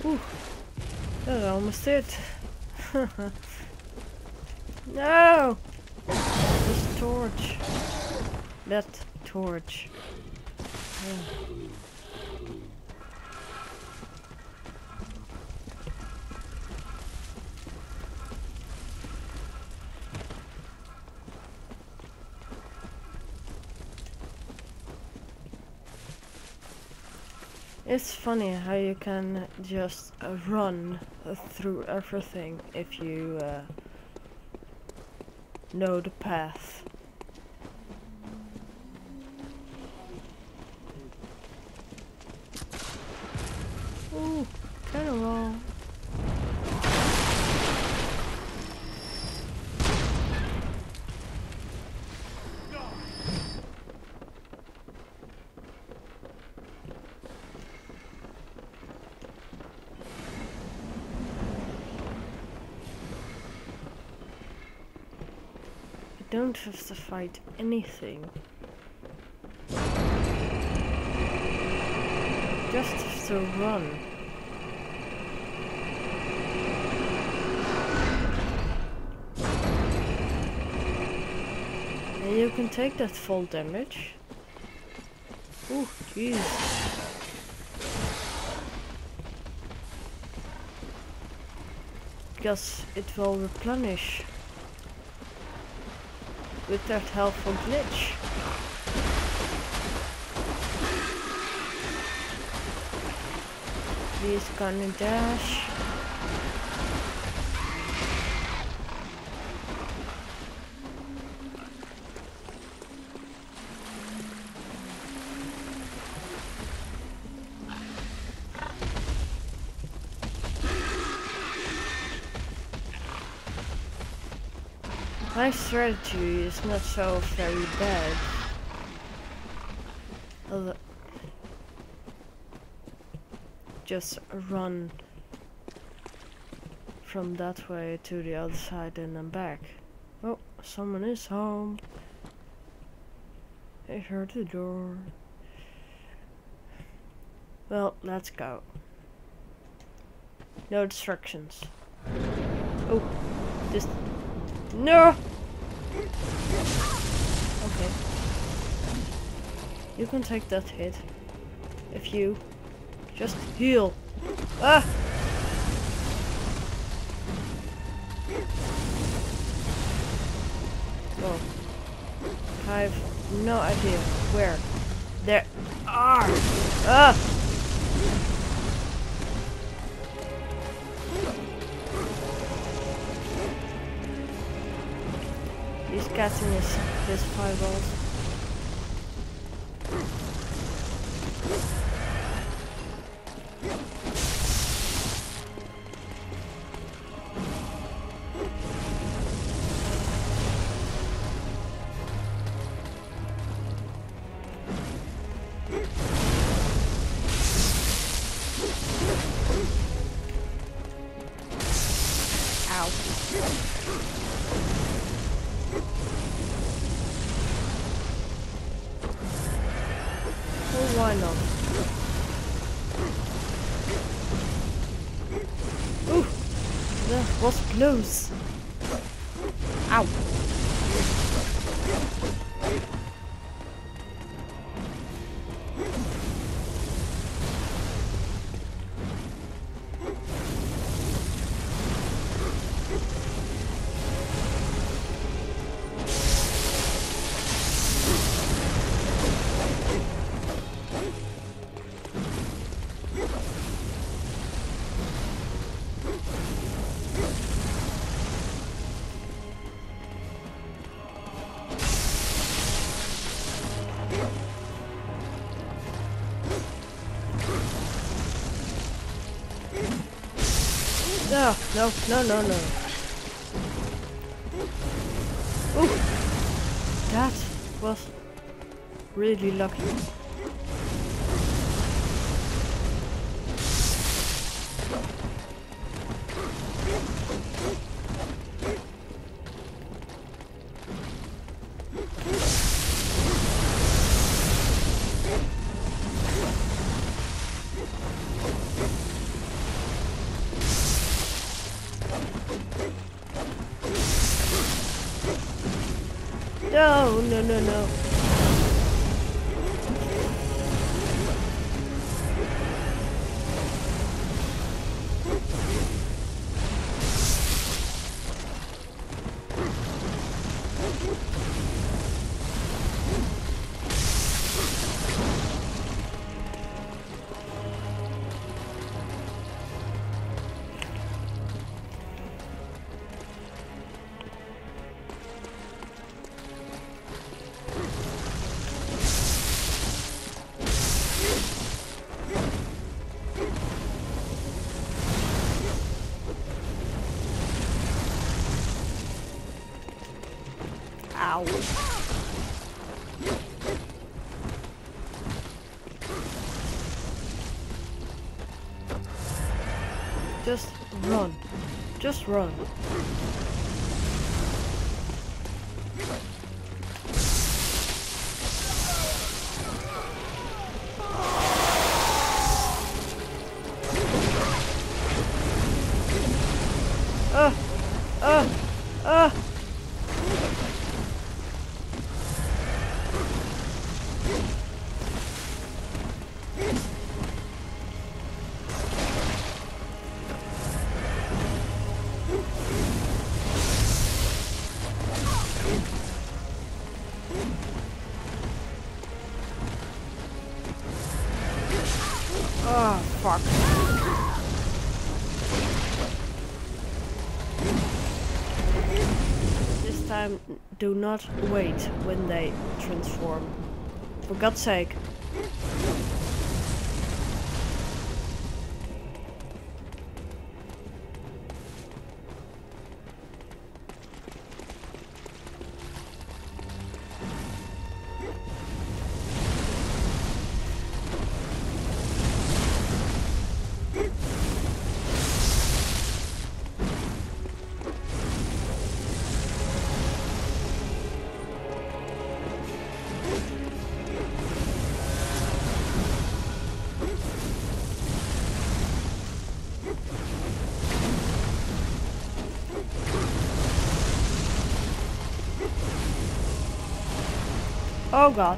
Ooh, that almost did. No! This torch. That torch. Yeah. It's funny how you can just run through everything if you know the path. Ooh, cannonball. Don't have to fight anything. Just have to run. And you can take that fall damage. Ooh, jeez. Because it will replenish with that helpful glitch. Please gonna dash. My strategy is not so very bad. Just run from that way to the other side and then back. Oh, someone is home. I heard the door. Well, let's go. No distractions. Oh, this. No! Okay. You can take that hit. If you just heal. Ah! Well, I have no idea where there are. Ah! He's catching his fireballs. Ow. Why not? Ooh, that was close. Ow. No, no, no, no. Ooh, that was really lucky. No, no, no, no. Ow. Just run. Just run. Uh. Oh, fuck. This time, do not wait when they transform. For God's sake. Oh God.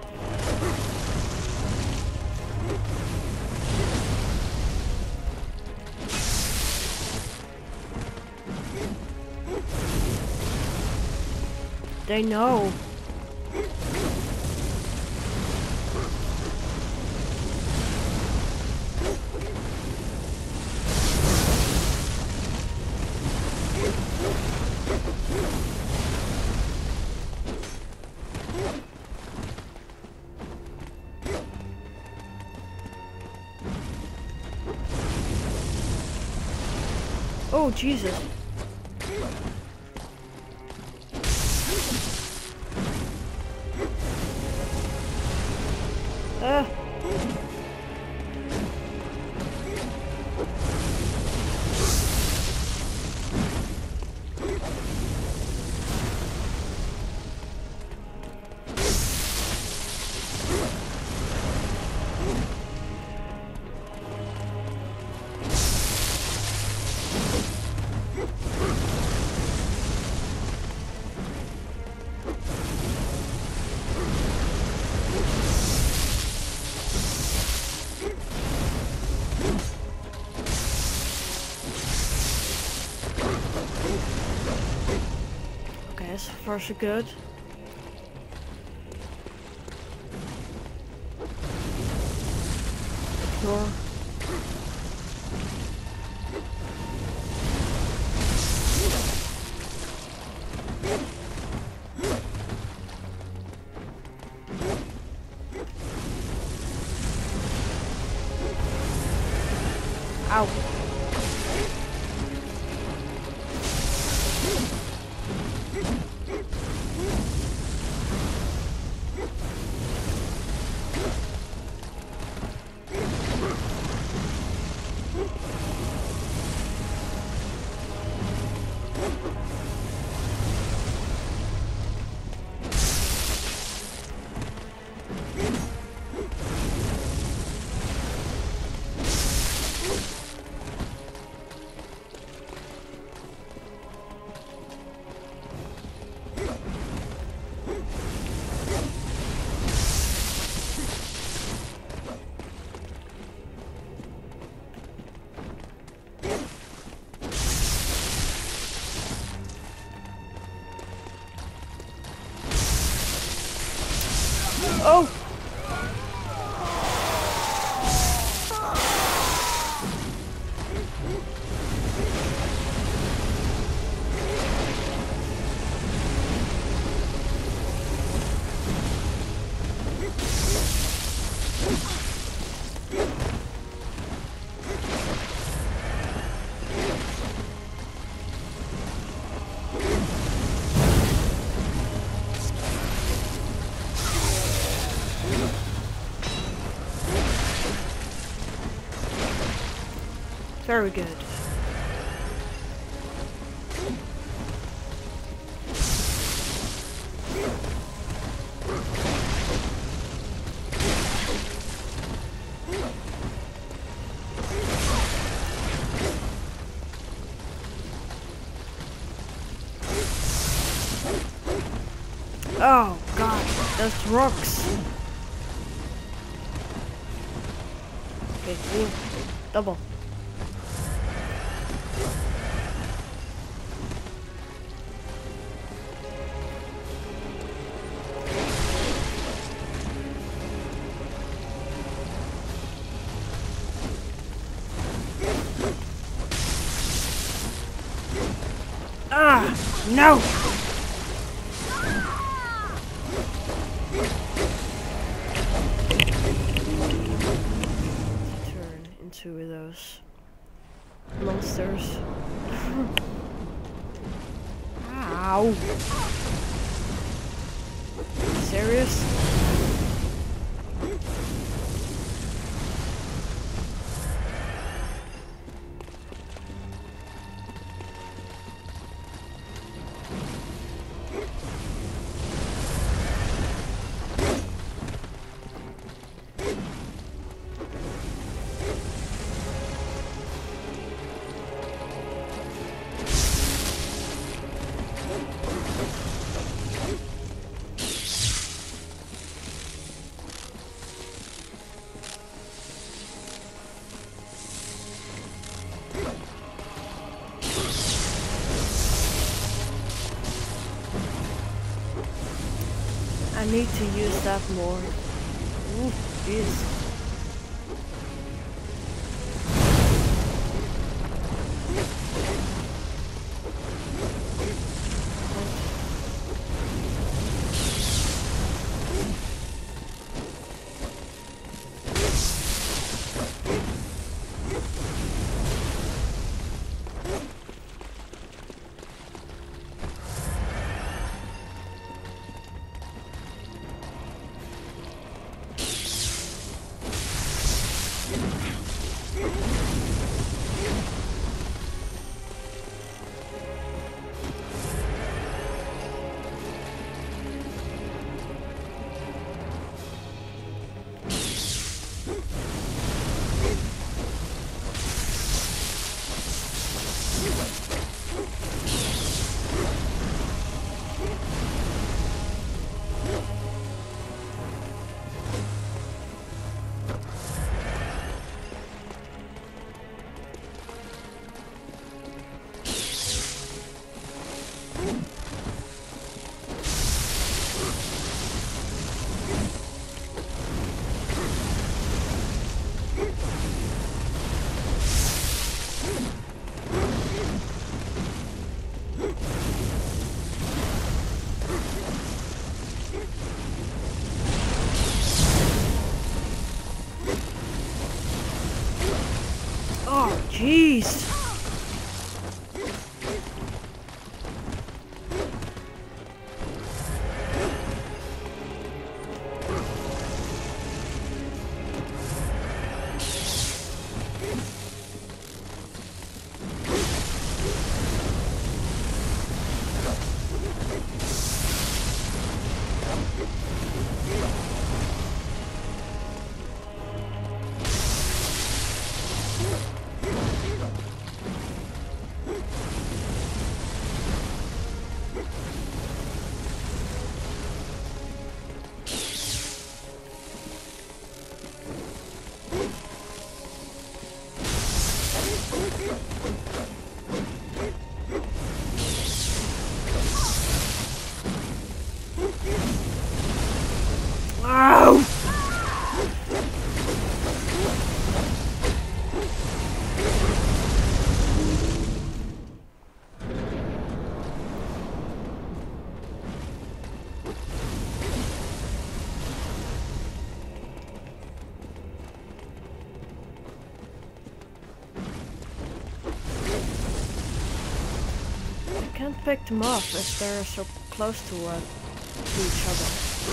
They know. Oh, Jesus. So far so good. Ignore. Ow. Oh! Very good. Oh god, those rocks. Okay, ooh, double. Ah, no! Turn into those monsters. Ow! Serious? I need to use that more. Ooh, jeez. Oh, jeez. can't pick them off if they're so close to each other.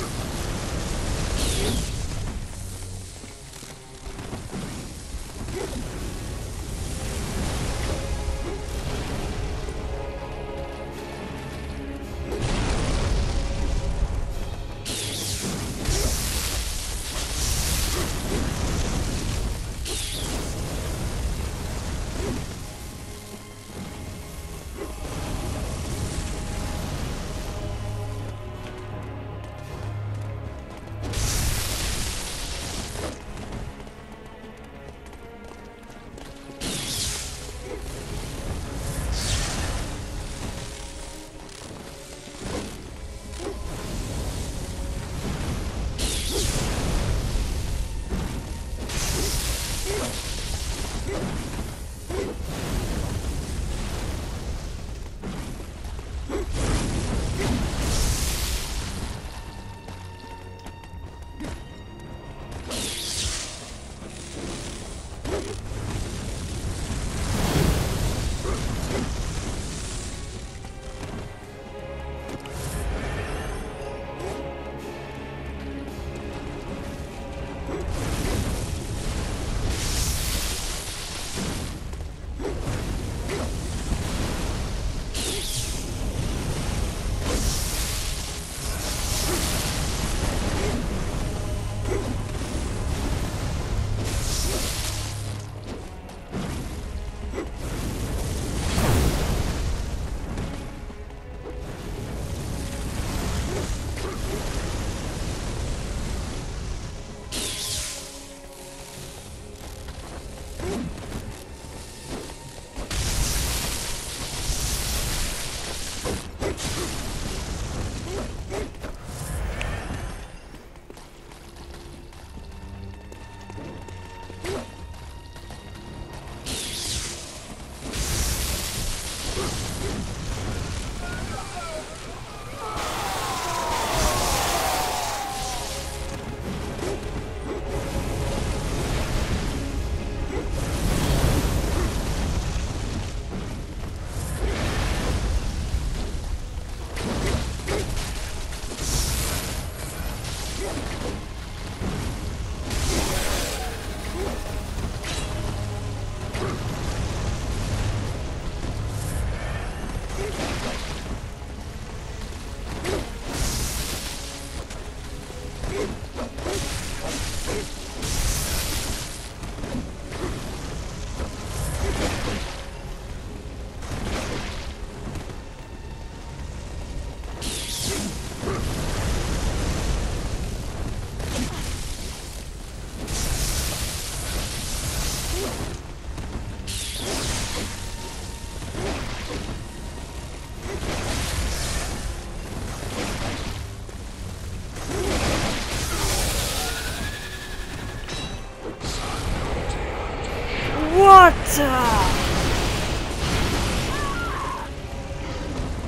What?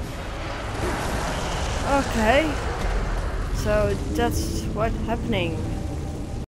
Okay. So that's what's happening.